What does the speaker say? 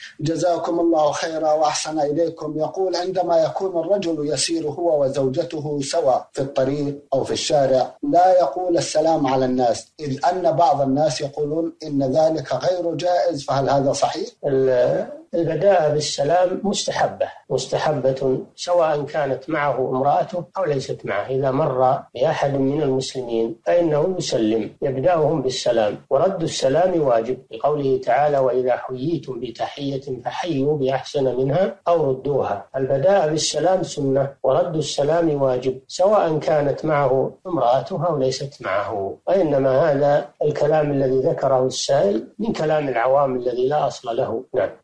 جزاكم الله خيرا وأحسن إليكم. يقول: عندما يكون الرجل يسير هو وزوجته سوا في الطريق أو في الشارع لا يقول السلام على الناس، إذ أن بعض الناس يقولون إن ذلك غير جائز، فهل هذا صحيح؟ البداءة بالسلام مستحبة سواء كانت معه امرأته أو ليست معه. إذا مر بأحد من المسلمين فإنه يسلم، يبدأهم بالسلام، ورد السلام واجب لقوله تعالى: وإذا حييتم بتحية فحيوا بأحسن منها أو ردوها. البداءة بالسلام سنة، ورد السلام واجب سواء كانت معه امرأته أو ليست معه. وإنما هذا الكلام الذي ذكره السائل من كلام العوام الذي لا أصل له. نعم.